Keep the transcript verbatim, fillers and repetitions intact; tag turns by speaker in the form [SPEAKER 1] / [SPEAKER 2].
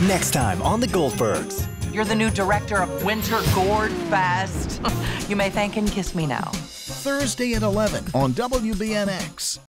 [SPEAKER 1] Next time on the Goldbergs.
[SPEAKER 2] You're the new director of Winter Gourd Fest. You may thank and kiss me now.
[SPEAKER 3] Thursday at eleven on W B N X.